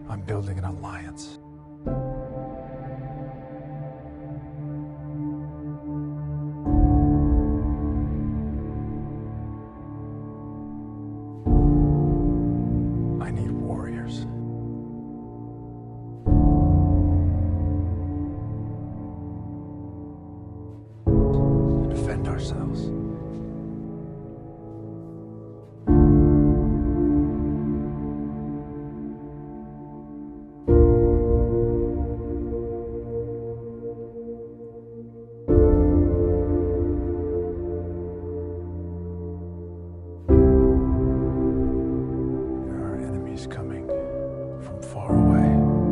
I'm building an alliance. I need warriors. To defend ourselves. Coming from far away.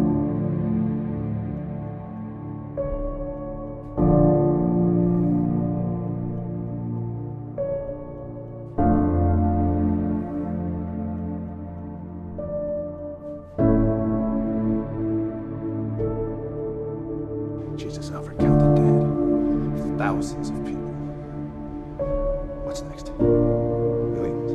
Jesus, Alfred, count the dead. Thousands of people. What's next? Millions?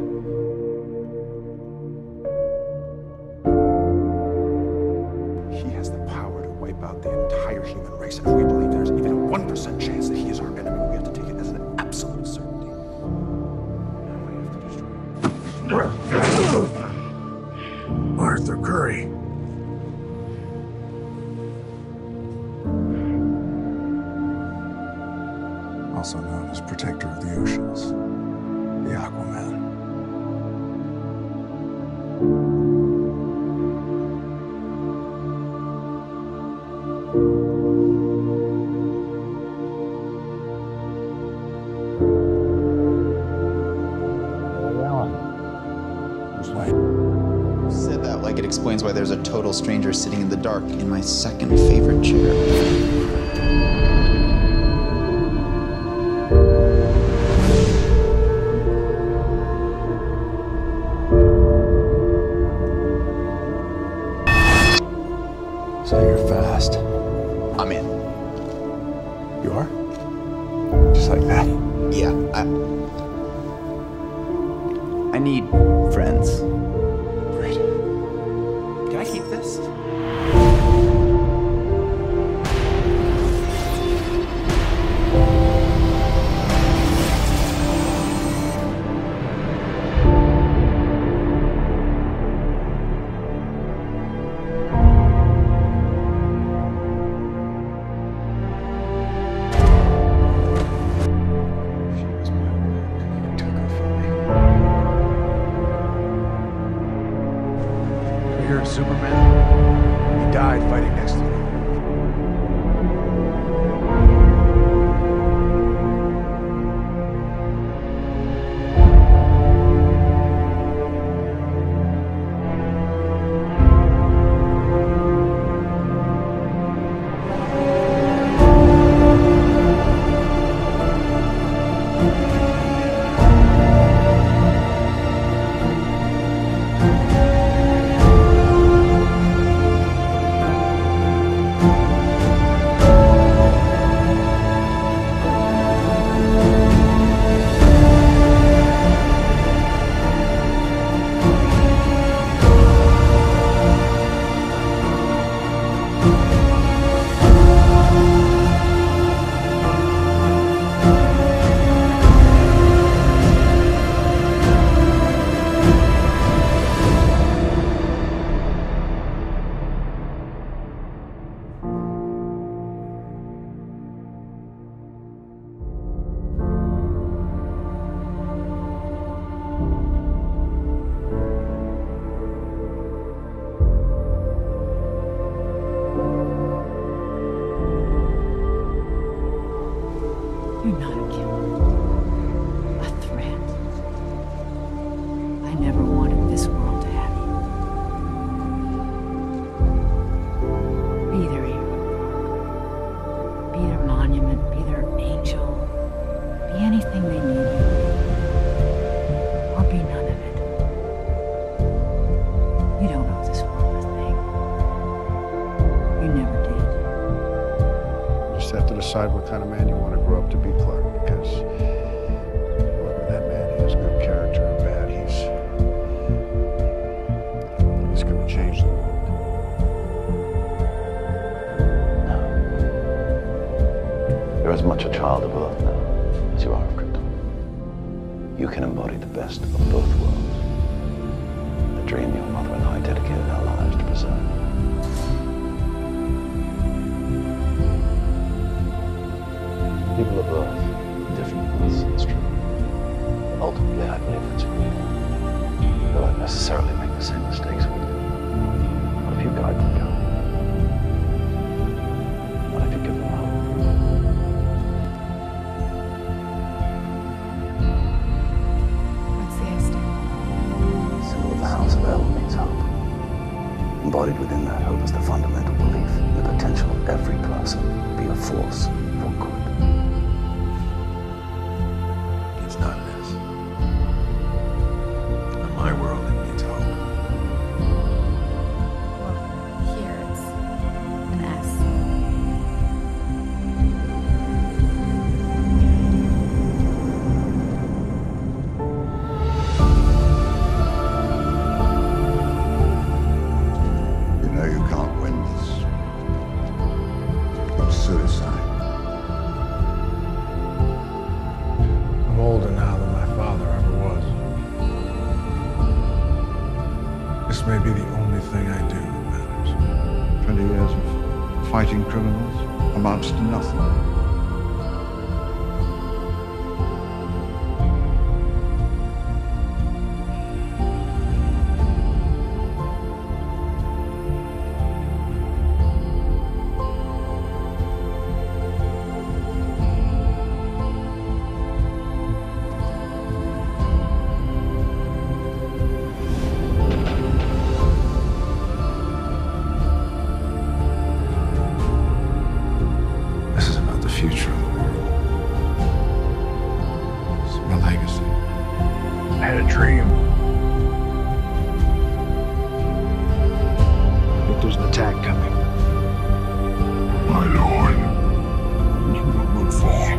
He has the power to wipe out the entire human race, and if we believe there's even a 1% chance that he is our enemy, we have to take it as an absolute certainty. Now we have to destroy him. Arthur Curry. Also known as Protector of the Oceans, the Aquaman. Said that like it explains why there's a total stranger sitting in the dark in my second favorite chair. So you're fast. I'm in. You are? Just like that? Yeah, I need friends. Great. Can I keep this? She was my world. You took her from me. You're a Superman. He died fighting next to you. You're not a killer. A threat. I never wanted this world to have you. Be their hero. Be their monument. Be their angel. Be anything they need you to be. Or be none of it. You don't owe this world a thing. You never did. You just have to decide what kind of man you want to grow up to be, Clark, because whether that man is good character or bad, he's going to change the world. as much a child of Earth now as you are of Krypton. You can embody the best of both worlds. The dream your mother and I dedicated our lives to preserve. People of Earth are different from us, it's true. But ultimately, I believe that's real. They won't necessarily make the same mistakes we do. What if you guide them, Cal? What if you give them hope? What's the estate? The symbol of the House of L means hope. Embodied within that hope is the fundamental belief in the potential of every person to be a force for good. It's not an S. In my world, it means hope. Well, here it's an S. You know you can't win this. It's suicide. I'm older now than my father ever was. This may be the only thing I do that matters. 20 years of fighting criminals amounts to nothing. This is about the future of the world. It's my legacy. I had a dream. I think there's an attack coming. My lord, you will fall.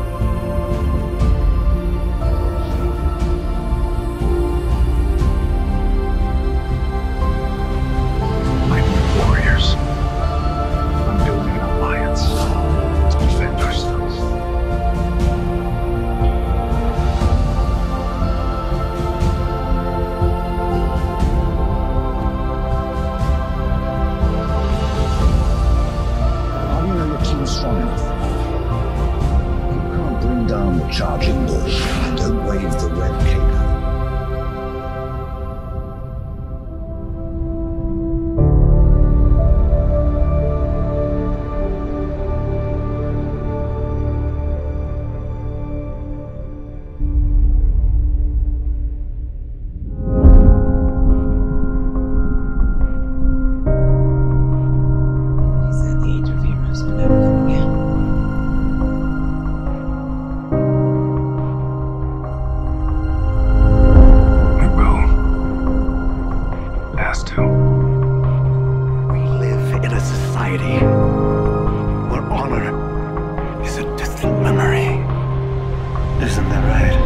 I need warriors. I'm building an alliance to defend ourselves. How do you know your team's strong enough? You can't bring down the charging bull and don't wave the red cape. He said the age of heroes will never come again. It will. It has to. We live in a society where honor is a distant memory. Isn't that right?